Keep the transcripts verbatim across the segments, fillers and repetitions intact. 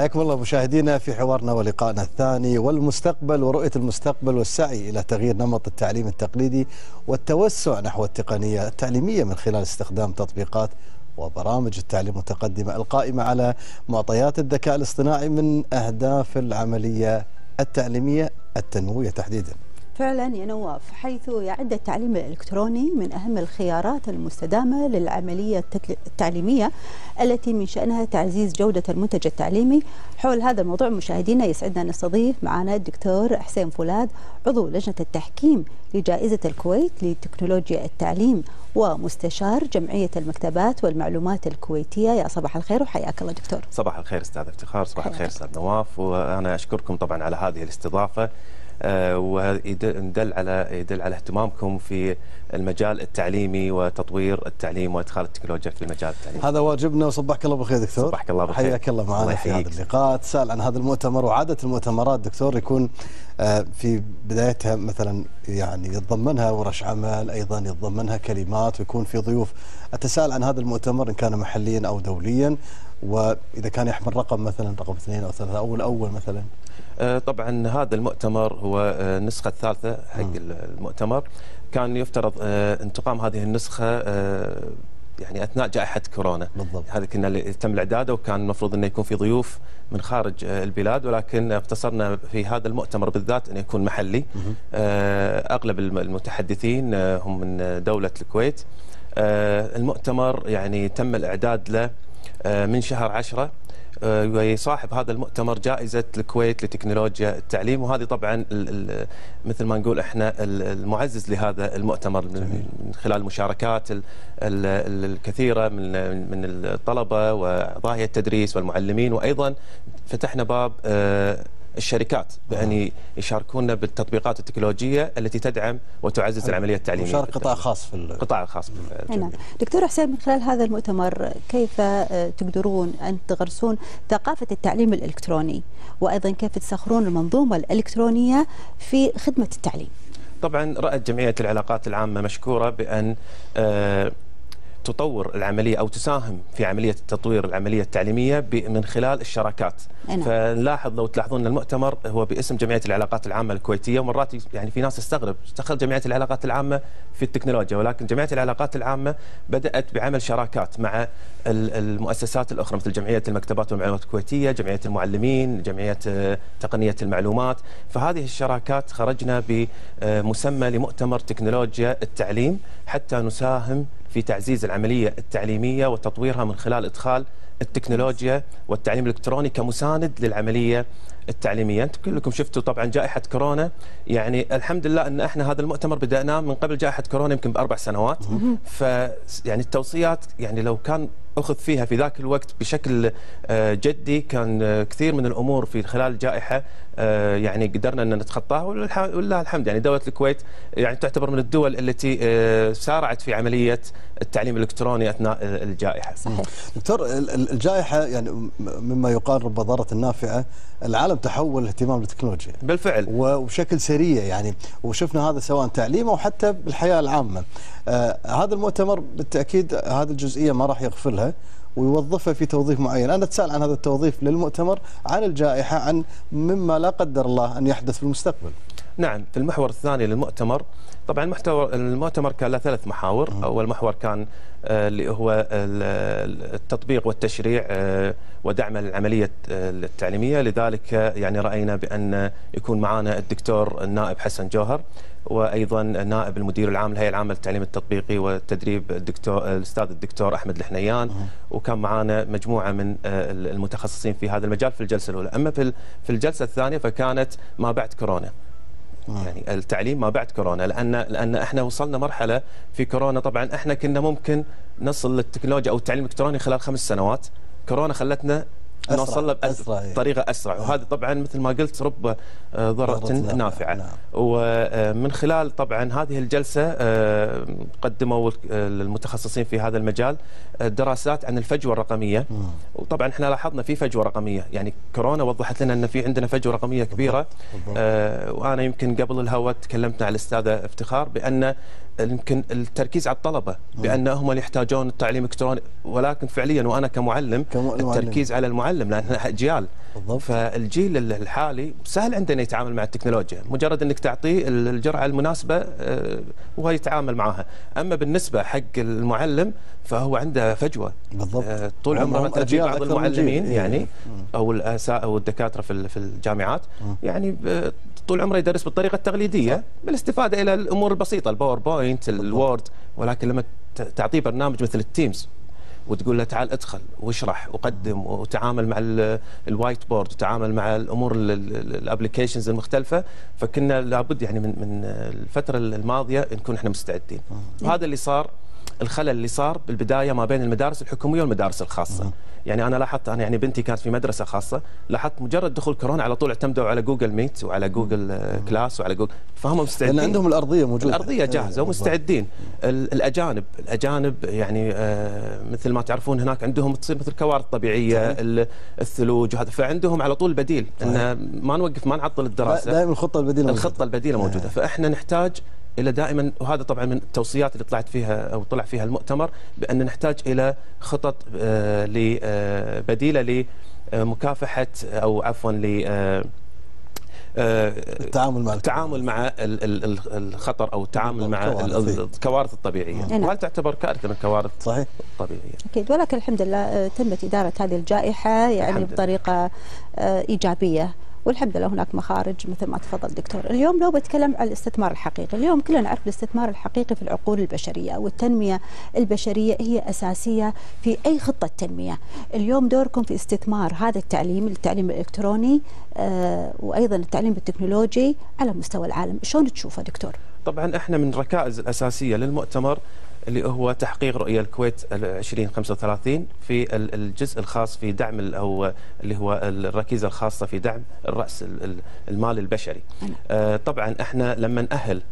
حياكم الله مشاهدينا في حوارنا ولقائنا الثاني والمستقبل ورؤية المستقبل والسعي إلى تغيير نمط التعليم التقليدي والتوسع نحو التقنية التعليمية من خلال استخدام تطبيقات وبرامج التعليم المتقدمة القائمة على معطيات الذكاء الاصطناعي من أهداف العملية التعليمية التنموية تحديدا. فعلا يا نواف، حيث يعد التعليم الإلكتروني من أهم الخيارات المستدامة للعملية التعليمية التي من شأنها تعزيز جودة المنتج التعليمي. حول هذا الموضوع مشاهدينا يسعدنا نستضيف معنا الدكتور حسين فولاد، عضو لجنة التحكيم لجائزة الكويت لتكنولوجيا التعليم ومستشار جمعية المكتبات والمعلومات الكويتية. يا صباح الخير وحياك الله دكتور. صباح الخير استاذ افتخار، صباح الخير استاذ نواف، وانا اشكركم طبعا على هذه الاستضافة، ويدل على يدل على اهتمامكم في المجال التعليمي وتطوير التعليم وادخال التكنولوجيا في المجال التعليمي. هذا واجبنا وصبحك الله بالخير دكتور. صبحك الله بالخير. حياك الله معنا في هذا اللقاء. تسأل عن هذا المؤتمر، وعادة المؤتمرات دكتور يكون في بدايتها مثلا يعني يتضمنها ورش عمل، ايضا يتضمنها كلمات ويكون في ضيوف. اتساءل عن هذا المؤتمر ان كان محليا او دوليا، واذا كان يحمل رقم مثلا رقم اثنين او ثلاثة او الاول مثلا. طبعا هذا المؤتمر هو النسخة الثالثة حق المؤتمر. كان يفترض انتقام هذه النسخة يعني اثناء جائحة كورونا. بالضبط. هذا كنا تم الاعداد، وكان المفروض انه يكون في ضيوف من خارج البلاد، ولكن اقتصرنا في هذا المؤتمر بالذات انه يكون محلي. اغلب المتحدثين هم من دولة الكويت. المؤتمر يعني تم الاعداد له من شهر عشرة، ويصاحب هذا المؤتمر جائزة الكويت لتكنولوجيا التعليم، وهذه طبعا مثل ما نقول احنا المعزز لهذا المؤتمر من خلال المشاركات الكثيرة من من الطلبة وأعضاء التدريس والمعلمين، وأيضا فتحنا باب الشركات بأن يشاركونا بالتطبيقات التكنولوجية التي تدعم وتعزز العملية التعليمية. مشارك قطاع خاص في القطاع الخاص. نعم. دكتور حسين، من خلال هذا المؤتمر كيف تقدرون أن تغرسون ثقافة التعليم الإلكتروني، وأيضا كيف تسخرون المنظومة الإلكترونية في خدمة التعليم؟ طبعا رأت جمعية العلاقات العامة مشكورة بأن تطور العملية أو تساهم في عملية تطوير العملية التعليمية من خلال الشراكات. أنا. فنلاحظ لو تلاحظون المؤتمر هو باسم جمعية العلاقات العامة الكويتية، ومرات يعني في ناس تستغرب دخل جمعية العلاقات العامة في التكنولوجيا، ولكن جمعية العلاقات العامة بدأت بعمل شراكات مع المؤسسات الأخرى مثل جمعية المكتبات والمعلومات الكويتية، جمعية المعلمين، جمعية تقنية المعلومات. فهذه الشراكات خرجنا بمسمى لمؤتمر تكنولوجيا التعليم حتى نساهم في تعزيز العملية التعليمية وتطويرها من خلال إدخال التكنولوجيا والتعليم الإلكتروني كمساند للعملية التعليمية. أنتم كلكم شفتوا طبعا جائحة كورونا، يعني الحمد لله أن احنا هذا المؤتمر بدأناه من قبل جائحة كورونا يمكن بأربع سنوات. ف يعني التوصيات يعني لو كان أخذ فيها في ذاك الوقت بشكل جدي كان كثير من الأمور في خلال الجائحة يعني قدرنا أن نتخطاها، ولله الحمد. يعني دولة الكويت يعني تعتبر من الدول التي سارعت في عملية التعليم الإلكتروني أثناء الجائحة. صحيح. دكتور، الجائحة يعني مما يقال رب ضارة نافعة، العالم تحول الاهتمام بالتكنولوجيا بالفعل وبشكل سريع يعني، وشفنا هذا سواء تعليم أو حتى بالحياة العامة. آه هذا المؤتمر بالتأكيد هذه الجزئية ما راح يغفلها ويوظفها في توظيف معين. أنا أتساءل عن هذا التوظيف للمؤتمر، عن الجائحة، عن مما لا قدر الله أن يحدث في المستقبل. نعم، في المحور الثاني للمؤتمر طبعا المحتوى المؤتمر كان له ثلاث محاور. أول محور كان اللي هو التطبيق والتشريع ودعم العملية التعليمية، لذلك يعني رأينا بأن يكون معنا الدكتور النائب حسن جوهر، وأيضا نائب المدير العام للهيئة العامة للتعليم التطبيقي والتدريب الدكتور الأستاذ الدكتور أحمد الحنيان، وكان معنا مجموعة من المتخصصين في هذا المجال في الجلسة الأولى. أما في الجلسة الثانية فكانت ما بعد كورونا، يعني التعليم ما بعد كورونا، لأن لأن احنا وصلنا مرحلة في كورونا. طبعا احنا كنا ممكن نصل للتكنولوجيا أو التعليم الإلكتروني خلال خمس سنوات، كورونا خلتنا نوصل له بطريقه اسرع، وهذا طبعا مثل ما قلت رب ضرة نافعه. نعم. ومن خلال طبعا هذه الجلسه قدموا المتخصصين في هذا المجال دراسات عن الفجوه الرقميه، مم. وطبعا احنا لاحظنا في فجوه رقميه، يعني كورونا وضحت لنا ان في عندنا فجوه رقميه كبيره. بالضبط. بالضبط. آه وانا يمكن قبل الهواء تكلمت مع الاستاذه افتخار بان يمكن التركيز على الطلبه بان هم اللي يحتاجون التعليم الالكتروني، ولكن فعليا وانا كمعلم التركيز على المعلم لان اجيال. بالضبط. فالجيل الحالي سهل عندنا يتعامل مع التكنولوجيا، مجرد انك تعطيه الجرعه المناسبه وهو يتعامل معها. اما بالنسبه حق المعلم فهو عنده فجوه. بالضبط. طول عمره مثلا في بعض المعلمين يعني او او الدكاتره في في الجامعات يعني طول عمره يدرس بالطريقه التقليديه بالاستفاده الى الامور البسيطه، الباوربوينت، الوورد، ولكن لما تعطيه برنامج مثل التيمز وتقول له تعال ادخل واشرح وقدم وتعامل مع الوايت بورد وتعامل مع الامور الابلكيشنز المختلفه، فكنا لابد يعني من من الفتره الماضيه نكون احنا مستعدين. وهذا اللي صار، الخلل اللي صار بالبدايه ما بين المدارس الحكوميه والمدارس الخاصه. يعني انا لاحظت، انا يعني بنتي كانت في مدرسه خاصه، لاحظت مجرد دخول كورونا على طول اعتمدوا على جوجل ميت وعلى جوجل كلاس وعلى جوجل، فهم مستعدين لان عندهم الارضيه موجوده، الارضيه جاهزه ومستعدين. الاجانب الاجانب يعني آه مثل ما تعرفون هناك عندهم تصير مثل كوارث طبيعيه، الثلوج وهذا، فعندهم على طول بديل ان ما نوقف ما نعطل الدراسه، دائما الخطه البديله موجوده. الخطه البديله موجوده. فاحنا نحتاج الى دائما، وهذا طبعا من التوصيات اللي طلعت فيها او طلع فيها المؤتمر، بان نحتاج الى خطط بديله لمكافحه او عفوا ل التعامل مع التعامل مع الخطر او التعامل مع الكوارث الطبيعيه. وهل تعتبر كارثه من الكوارث صحيح الطبيعيه؟ اكيد، ولكن الحمد لله تمت اداره هذه الجائحه يعني بطريقه ايجابيه، والحمد لله هناك مخارج مثل ما تفضل دكتور. اليوم لو بتكلم عن الاستثمار الحقيقي، اليوم كلنا نعرف الاستثمار الحقيقي في العقول البشرية، والتنمية البشرية هي أساسية في أي خطة تنمية. اليوم دوركم في استثمار هذا التعليم، التعليم الإلكتروني آه وأيضا التعليم التكنولوجي على مستوى العالم، شلون تشوفه دكتور؟ طبعا احنا من الركائز الأساسية للمؤتمر اللي هو تحقيق رؤية الكويت ألفين وخمسة وثلاثين في الجزء الخاص في دعم أو اللي هو الركيزة الخاصة في دعم الرأس المال البشري. آه طبعا احنا لما نأهل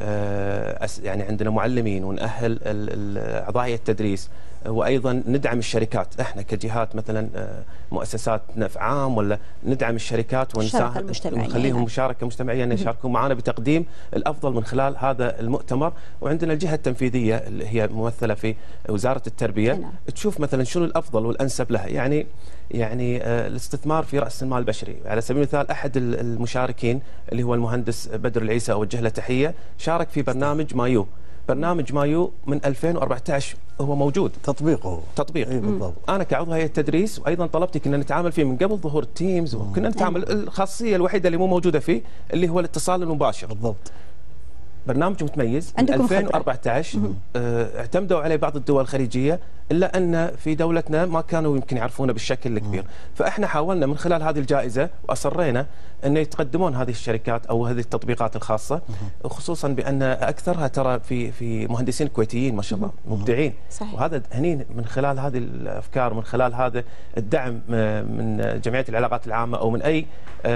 آه يعني عندنا معلمين ونأهل أعضاء التدريس، وايضا ندعم الشركات، احنا كجهات مثلا مؤسسات نفع عام ولا ندعم الشركات ونساهم ونخليهم مشاركه مجتمعيه ان يشاركون معنا بتقديم الافضل من خلال هذا المؤتمر. وعندنا الجهه التنفيذيه اللي هي ممثله في وزاره التربيه هنا. تشوف مثلا شنو الافضل والانسب لها. يعني يعني الاستثمار في راس المال البشري، على سبيل المثال احد المشاركين اللي هو المهندس بدر العيسى، اوجه له تحيه، شارك في برنامج مايو. برنامج مايو من ألفين وأربعة عشر هو موجود، تطبيقه تطبيق. أي بالضبط. انا كعضو هيئه التدريس وايضا طلبتي كنا نتعامل فيه من قبل ظهور التيمز، وكنا نتعامل. الخاصيه الوحيده اللي مو موجوده فيه اللي هو الاتصال المباشر. بالضبط. برنامج متميز من ألفين وأربعة عشر اه اعتمدوا عليه بعض الدول الخليجيه، الا ان في دولتنا ما كانوا يمكن يعرفونه بالشكل الكبير. مم. فاحنا حاولنا من خلال هذه الجائزه واصرينا ان يتقدمون هذه الشركات او هذه التطبيقات الخاصه، مم. خصوصا بان اكثرها ترى في في مهندسين كويتيين ما شاء الله مبدعين. صحيح. وهذا هني من خلال هذه الافكار، من خلال هذا الدعم من جمعيه العلاقات العامه او من اي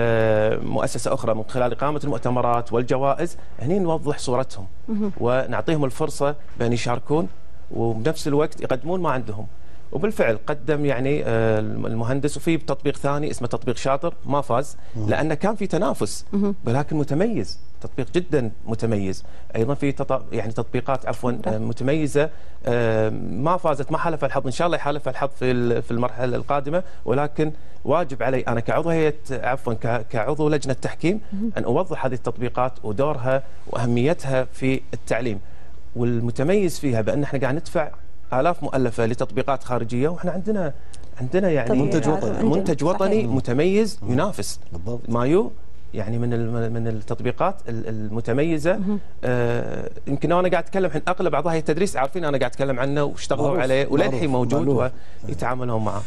مؤسسه اخرى، من خلال اقامه المؤتمرات والجوائز، هني نوضح صورتهم ونعطيهم الفرصه بان يشاركون وبنفس الوقت يقدمون ما عندهم. وبالفعل قدم يعني المهندس، وفي تطبيق ثاني اسمه تطبيق شاطر ما فاز لأنه كان في تنافس، ولكن متميز، تطبيق جدا متميز. ايضا في تط... يعني تطبيقات عفوا متميزه ما فازت، ما حالف الحظ، ان شاء الله يحالف الحظ في في المرحله القادمه، ولكن واجب علي انا كعضو هيئه عفوا كعضو لجنه تحكيم ان اوضح هذه التطبيقات ودورها واهميتها في التعليم، والمتميز فيها بان احنا قاعد ندفع آلاف مؤلفه لتطبيقات خارجيه، واحنا عندنا عندنا يعني منتج وطني منتج وطني متميز ينافس. بالضبط. مايو يعني من من التطبيقات المتميزه. آه يمكن انا قاعد اتكلم الحين اغلب اعضاء هيئه التدريس عارفين انا قاعد اتكلم عنه واشتغلوا عليه وللحين موجود ويتعاملون معه.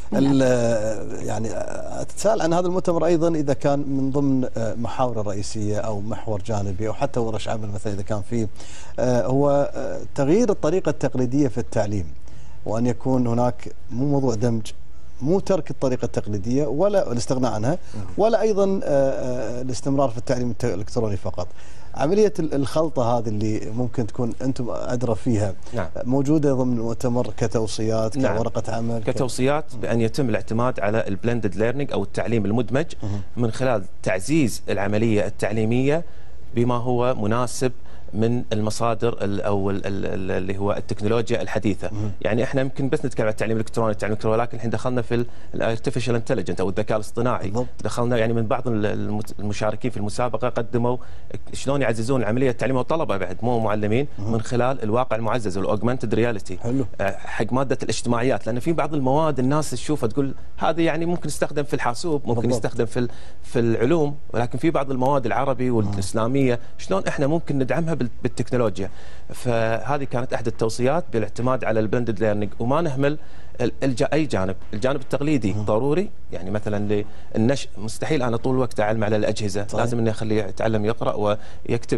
يعني اتساءل عن هذا المؤتمر ايضا اذا كان من ضمن محاور الرئيسيه او محور جانبي او حتى ورش عمل مثلا اذا كان فيه هو تغيير الطريقه التقليديه في التعليم، وان يكون هناك مو موضوع دمج، مو ترك الطريقة التقليدية ولا الاستغناء عنها، ولا أيضا الاستمرار في التعليم الإلكتروني فقط. عملية الخلطة هذه اللي ممكن تكون أنتم أدرى فيها، نعم. موجودة ضمن المؤتمر كتوصيات، نعم. كورقة عمل، كتوصيات بأن يتم الاعتماد على البلندد ليرنينج أو التعليم المدمج من خلال تعزيز العملية التعليمية بما هو مناسب من المصادر او اللي هو التكنولوجيا الحديثه. يعني احنا يمكن بس نتكلم عن التعليم الالكتروني التعليم الالكتروني ولكن الحين دخلنا في الارتفيشال انتليجنت او الذكاء الاصطناعي. بالضبط. دخلنا يعني من بعض المشاركين في المسابقه قدموا شلون يعززون العمليه التعليميه والطلبه بعد مو معلمين من خلال الواقع المعزز والاوجمانتد رياليتي حق ماده الاجتماعيات، لان في بعض المواد الناس تشوفها تقول هذه يعني ممكن يستخدم في الحاسوب ممكن بالضبط. يستخدم في في العلوم، ولكن في بعض المواد العربي والاسلاميه شلون احنا ممكن ندعمها بالتكنولوجيا. فهذه كانت احد التوصيات بالاعتماد على البلندد ليرنينج، وما نهمل اي جانب. الجانب التقليدي م. ضروري، يعني مثلا للنشء مستحيل انا طول الوقت اعلم على الاجهزه، طيب. لازم اني اخليه يتعلم يقرا ويكتب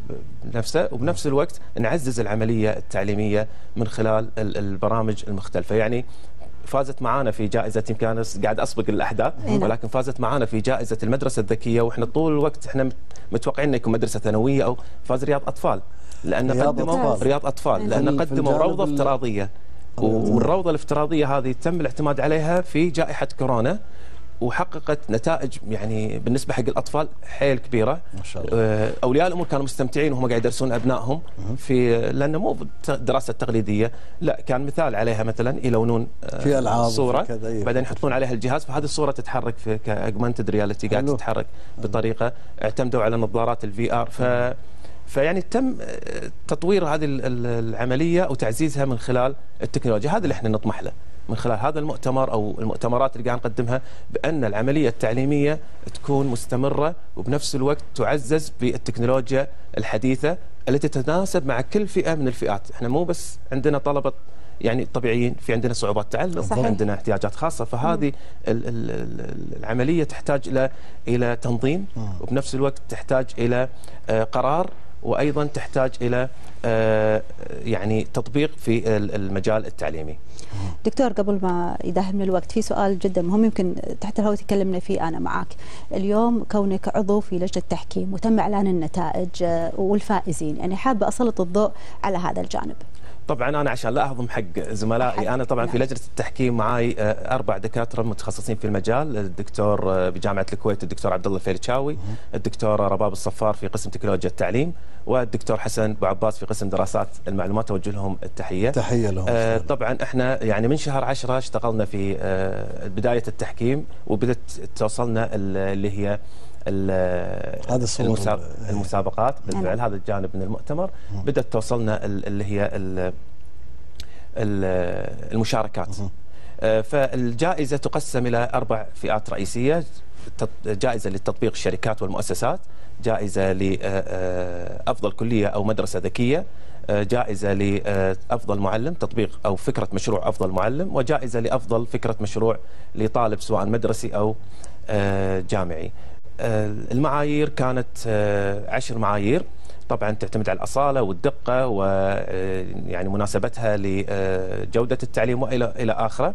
بنفسه، وبنفس الوقت نعزز العمليه التعليميه من خلال البرامج المختلفه. يعني فازت معانا في جائزه، يمكن انا قاعد اسبق الاحداث، ولكن فازت معانا في جائزه المدرسه الذكيه، واحنا طول الوقت احنا متوقعين انه يكون مدرسه ثانويه او فاز رياض اطفال، لان رياض قدموا أطفال. رياض اطفال لان قدموا روضه افتراضيه، والروضه الافتراضيه هذه تم الاعتماد عليها في جائحه كورونا وحققت نتائج يعني بالنسبه حق الاطفال حيل كبيره. ما شاء الله. اولياء الامور كانوا مستمتعين وهم قاعد يدرسون ابنائهم في، لانه مو الدراسه التقليديه، لا كان مثال عليها مثلا يلونون في العاب صوره بعدين يحطون عليها الجهاز، فهذه الصوره تتحرك في كاجمانتد رياليتي قاعد تتحرك بطريقه. اعتمدوا على نظارات الفي ار، ف فيعني تم تطوير هذه العمليه وتعزيزها من خلال التكنولوجيا. هذا اللي احنا نطمح له من خلال هذا المؤتمر او المؤتمرات اللي قاعد نقدمها، بان العمليه التعليميه تكون مستمره وبنفس الوقت تعزز بالتكنولوجيا الحديثه التي تتناسب مع كل فئه من الفئات. احنا مو بس عندنا طلبه يعني طبيعيين، في عندنا صعوبات تعلم، صحيح. عندنا احتياجات خاصه، فهذه ال ال العمليه تحتاج الى الى تنظيم، وبنفس الوقت تحتاج الى قرار، وايضا تحتاج الى يعني تطبيق في المجال التعليمي. دكتور، قبل ما يداهمنا الوقت في سؤال جدا مهم يمكن تحت الهواء تكلمنا فيه انا معك. اليوم كونك عضو في لجنه التحكيم وتم اعلان النتائج والفائزين، يعني حابه اسلط الضوء على هذا الجانب. طبعا انا عشان لا اهضم حق زملائي، انا طبعا في لجنه التحكيم معي اربع دكاتره متخصصين في المجال، الدكتور بجامعه الكويت الدكتور عبد الله الفيلتشاوي، الدكتور رباب الصفار في قسم تكنولوجيا التعليم، والدكتور حسن ابو عباس في قسم دراسات المعلومات. اوجه لهم التحيه. تحيه لهم. آه طبعا احنا يعني من شهر عشرة اشتغلنا في آه بدايه التحكيم، وبدت توصلنا اللي هي هذه المسابق المسابقات بالفعل. هذا الجانب من المؤتمر بدأت توصلنا اللي هي المشاركات. فالجائزة تقسم إلى أربع فئات رئيسية: جائزة لتطبيق الشركات والمؤسسات، جائزة لأفضل كلية أو مدرسة ذكية، جائزة لأفضل معلم تطبيق أو فكرة مشروع أفضل معلم، وجائزة لأفضل فكرة مشروع لطالب سواء مدرسي أو جامعي. المعايير كانت عشر معايير، طبعا تعتمد على الأصالة والدقة ويعني مناسبتها لجودة التعليم وإلى إلى آخره.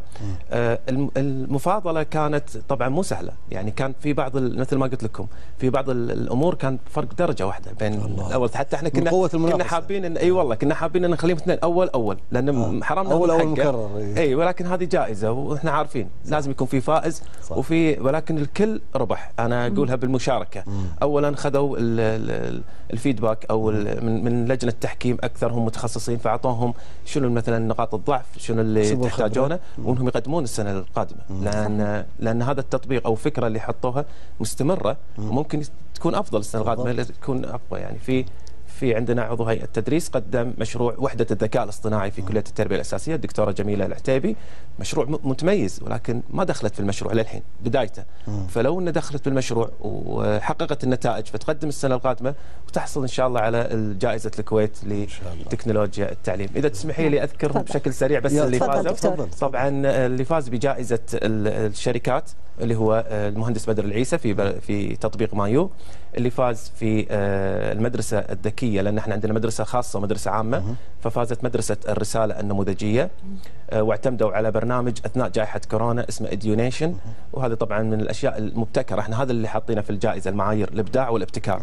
المفاضلة كانت طبعا مو سهلة، يعني كان في بعض مثل ما قلت لكم في بعض الأمور كان فرق درجة واحدة بين الأول، حتى احنا كنا كنا حابين ان اي والله كنا حابين ان نخليهم اثنين اول اول لأن آه. حرام اول اول مكرر. اي ولكن هذه جائزة واحنا عارفين صح. لازم يكون في فائز صح. وفي ولكن الكل ربح. انا اقولها بالمشاركة. مم. اولا خذوا الفيدباك او من من لجنه التحكيم اكثرهم متخصصين، فاعطوهم شنو مثلا نقاط الضعف، شنو اللي تحتاجونه، وانهم يقدمون السنه القادمه. لان لان هذا التطبيق او الفكره اللي حطوها مستمره وممكن تكون افضل السنه القادمه، تكون اقوى. يعني في في عندنا عضو هيئه التدريس قدم مشروع وحده الذكاء الاصطناعي في كليه التربيه الاساسيه الدكتوره جميله العتيبي، مشروع متميز ولكن ما دخلت في المشروع للحين بدايته. فلو ان دخلت بالمشروع وحققت النتائج فتقدم السنه القادمه وتحصل ان شاء الله على جائزه الكويت لتكنولوجيا التعليم. اذا تسمحي لي اذكر بشكل سريع بس اللي فازوا. طبعا اللي فاز بجائزه الشركات اللي هو المهندس بدر العيسى في في تطبيق مايو، اللي فاز في المدرسه الذكيه لان احنا عندنا مدرسه خاصه ومدرسه عامه، ففازت مدرسه الرساله النموذجيه، واعتمدوا على برنامج اثناء جائحه كورونا اسمه اديونيشن، وهذا طبعا من الاشياء المبتكره، احنا هذا اللي حاطينه في الجائزه، المعايير الابداع والابتكار.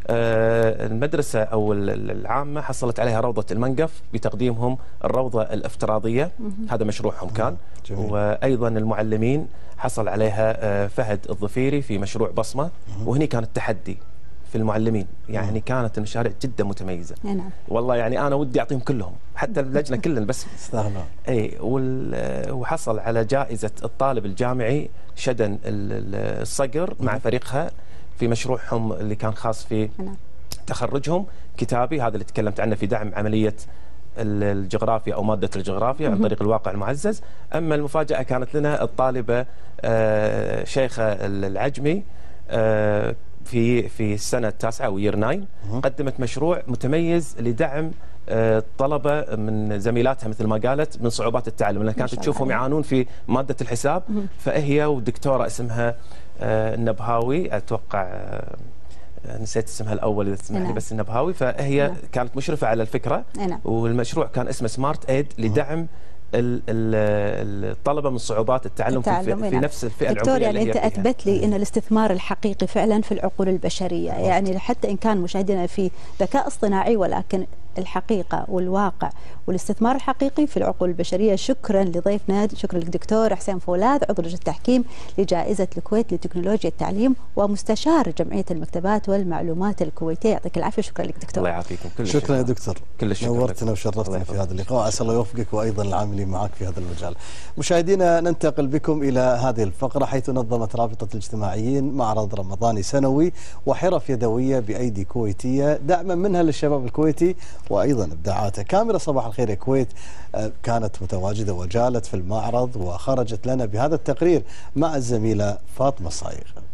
المدرسة أو العامة حصلت عليها روضة المنقف بتقديمهم الروضة الافتراضية، هذا مشروعهم كان. جميل. وأيضا المعلمين حصل عليها فهد الظفيري في مشروع بصمة، وهني كان التحدي في المعلمين، يعني م. كانت المشاريع جدا متميزه. نعم. والله يعني انا ودي اعطيهم كلهم، حتى اللجنه كلنا، بس استغنوا. اي وحصل على جائزه الطالب الجامعي شدن الصقر مع فريقها في مشروعهم اللي كان خاص في نعم. تخرجهم كتابي، هذا اللي تكلمت عنه في دعم عمليه الجغرافيا او ماده الجغرافيا عن طريق الواقع المعزز. اما المفاجاه كانت لنا الطالبه شيخه العجمي في في السنه التاسعه وير ناين، قدمت مشروع متميز لدعم الطلبه من زميلاتها مثل ما قالت من صعوبات التعلم، لان كانت تشوفهم يعانون في ماده الحساب، فهي ودكتوره اسمها النبهاوي، اتوقع نسيت اسمها الاول اذا تسمح لي، بس النبهاوي، فهي نعم. كانت مشرفه على الفكره. نعم. والمشروع كان اسمه سمارت ايد لدعم الطلبه من صعوبات التعلم, التعلم في, في نعم. نفس الفئه العمريه. دكتور يعني انت اثبت لي ان الاستثمار الحقيقي فعلا في العقول البشريه، أوه. يعني حتى ان كان مشاهدينا في ذكاء اصطناعي، ولكن الحقيقه والواقع والاستثمار الحقيقي في العقول البشريه. شكرا لضيفنا، شكرا للدكتور حسين فولاذ عضو لجنه التحكيم لجائزه الكويت لتكنولوجيا التعليم ومستشار جمعيه المكتبات والمعلومات الكويتيه. يعطيك العافيه. شكرا لك دكتور. الله يعافيكم. كل شكرا يا دكتور، كل الشكر، نورتنا وشرفتنا في هذا اللقاء. عسى الله يوفقك وايضا العاملين معك في هذا المجال. مشاهدينا ننتقل بكم الى هذه الفقره، حيث نظمت رابطه الاجتماعيين معرض رمضاني سنوي وحرف يدويه بايدي كويتيه دعما منها للشباب الكويتي وايضا ابداعاته. كاميرا صباح الخير يا كويت كانت متواجده وجالت في المعرض وخرجت لنا بهذا التقرير مع الزميله فاطمه الصايغ.